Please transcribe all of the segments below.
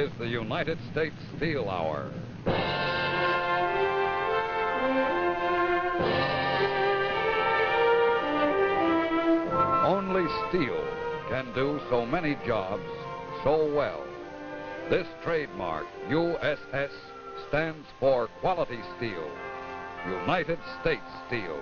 is the United States Steel Hour. Only steel can do so many jobs so well. This trademark, USS, stands for quality steel, United States Steel.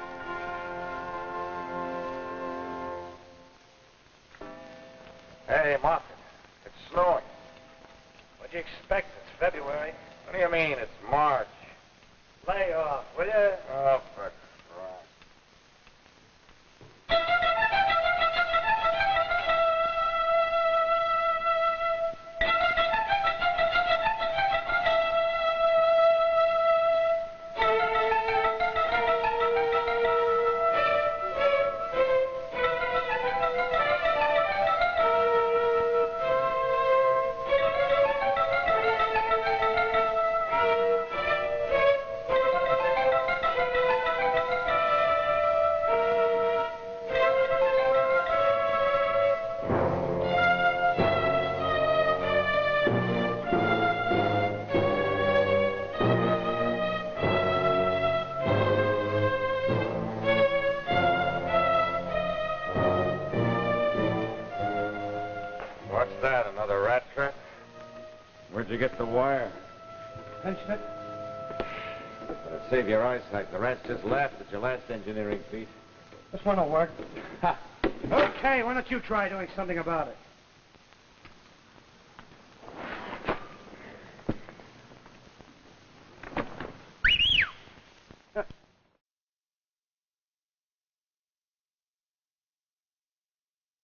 Hey, Martin, it's snowing. What'd you expect? It's February. What do you mean, it's March? Lay off, will you? Oh, for crap. What's that, another rat trap? Where'd you get the wire? Pension it? Better save your eyesight. The rats just laughed at your last engineering feat. This one will work. Ha! Okay, why don't you try doing something about it?